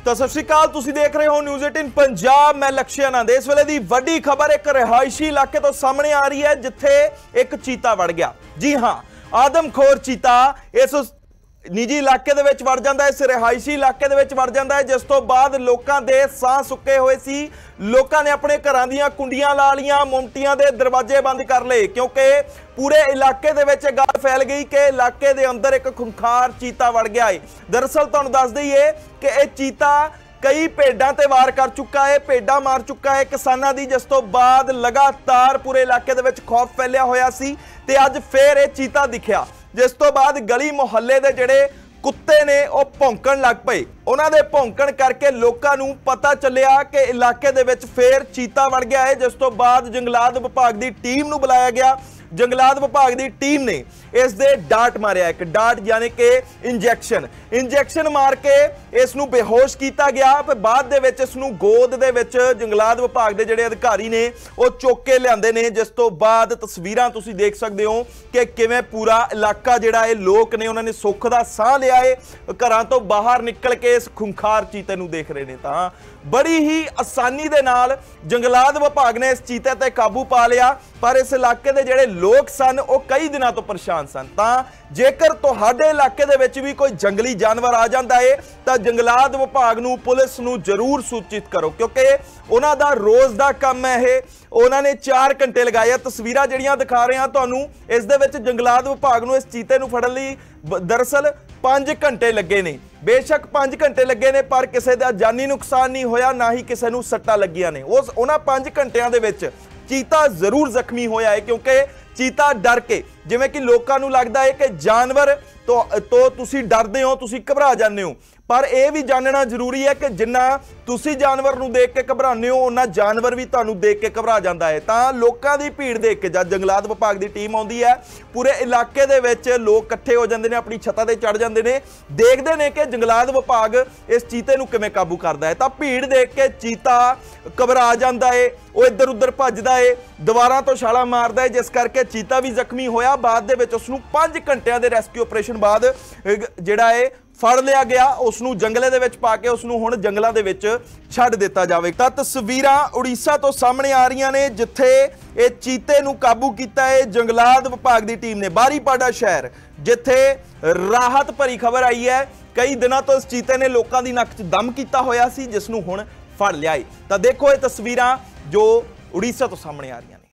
तो सत श्री अकाल, तुसीं देख रहे हो न्यूज़ 18 पंजाब। मैं लक्ष्य आनंद। इस वेले दी वड्डी खबर एक रिहायशी इलाके तो सामने आ रही है जिथे एक चीता वड़ गया। जी हां, आदमखोर चीता इस निजी इलाके दे विच वड़ जांदा है, इस रिहायशी इलाके दे विच वड़ जांदा है, जिस तो बाद लोकां दे साह सुक्के होए सी। लोकां ने अपने घरां दीयां कुंडियां ला लियां, मुमटियां दे दरवाजे बंद कर लए, क्योंकि पूरे इलाके दे विच गल फैल गई कि इलाके दे अंदर एक खुंखार चीता वड़ गया है। दरअसल तुहानूं दस दईए कि यह चीता कई भेडां ते वार कर चुका है, भेडां मार चुका है किसानां दी, जिस तो बाद लगातार पूरे इलाके दे विच खौफ फैलिया होया सी ते अज फिर यह चीता दिखिया, जिस तो बाद गली मुहल्ले दे जिहड़े कुत्ते ने वो भौंकण लग पे। उन्हां दे भौंकण करके लोकां नूं पता चलिया कि इलाके दे विच फिर चीता वड़ गया है, जिस तो बाद जंगलात विभाग की टीम नूं बुलाया गया। जंगलात विभाग की टीम ने इस दे डाट मारिया, एक डाट यानी कि इंजैक्शन मार के इस नूं बेहोश किया गया। फिर बाद दे विच इस नूं गोद दे विच जंगलात विभाग के जिहड़े अधिकारी ने वो चुक के लिआंदे ने, जिस तो बाद तस्वीरां तुसीं देख सकदे हो कि किवें पूरा इलाका जिहड़ा है लोक ने उन्होंने सुख दा साह लिया है, घरां तो बाहर निकल के इस खुंखार चीते नूं देख रहे ने। तां बड़ी ही आसानी दे नाल जंगलात विभाग ने इस चीते ते काबू पा लिया, पर इस इलाके दे जिहड़े लोग सन वो कई दिनों तो परेशान सन। तां जेकर तुहाडे इलाके दे विच भी कोई जंगली जानवर आ जांदा है तां जंगलात विभाग नूं पुलिस नूं जरूर सूचित करो, क्योंकि उन्हां दा रोज़ दा काम है ये। उन्होंने 4 घंटे लगाए। तस्वीरां जिहड़ियां दिखा रहे हैं तुहानूं, इस दे विच जंगलात विभाग नूं इस चीते नूं फड़न लई दरअसल 5 घंटे लगे ने। बेशक 5 घंटे लगे ने, पर किसी का जानी नुकसान नहीं होया, ना ही किसी नूं सट्टां लगियां ने। उस उन्हां 5 घंटियां दे विच चीता जरूर जख्मी होया है, क्योंकि चीता डर के, जिवें कि लोकां नूं लगदा है कि जानवर तो तुसीं डरदे हो, तुसीं घबरा जांदे हो, पर यह भी जानना जरूरी है कि जिन्ना तुसीं जानवर नूं देख के घबराने हो उन्ना जानवर भी तुहानूं देख के घबरा जांदा है। तां लोकां दी भीड़ देख के जद जंगलात विभाग की टीम आउंदी है, पूरे इलाके दे विच लोग इकट्ठे हो जांदे ने, अपनी छत्तां ते चढ़ जांदे ने, देखदे ने कि जंगलात विभाग इस चीते नूं किवें काबू करदा है। तां भीड़ देख के चीता घबरा जांदा है, वो इधर उधर भजदा है, दीवारां तो छालां मारदा है, जिस करके चीता भी जख्मी होया। बाद दे विच उसनूं 5 घंटिਆਂ ਦੇ रेस्क्यू ऑपरेशन बाद जिहड़ा है फड़ लिया गया, उसनूं जंगले दे विच पा के उसनूं हुण जंगलां दे विच छड्ड दित्ता जावे। तां तस्वीरां उड़ीसा तो सामने आ रहीआं ने, जिथे ये चीते नूं काबू कीता है जंगलात विभाग की टीम ने। बारीपाड़ा शहर जिथे राहत भरी खबर आई है, कई दिनों तो इस चीते ने लोकां दी नक्क च दम कीता होया सी, जिसनूं हुण फड़ लिया है। तां देखो ये तस्वीरां जो उड़ीसा तो सामने आ रही हैं।